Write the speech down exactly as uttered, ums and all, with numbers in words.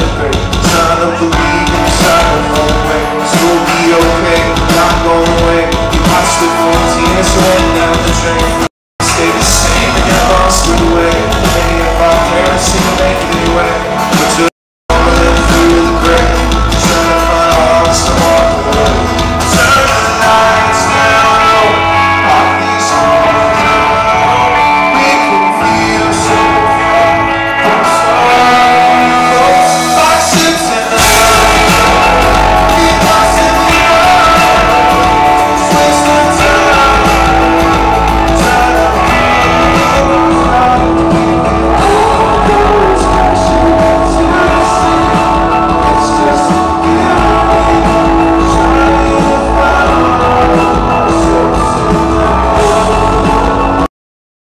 celebrate. Trying to believe inside the wrong way. It's gonna be okay, not going away. You watch the quarantine, it's running down the drain. Stay the same and your lost away. Many of our parents seem to make it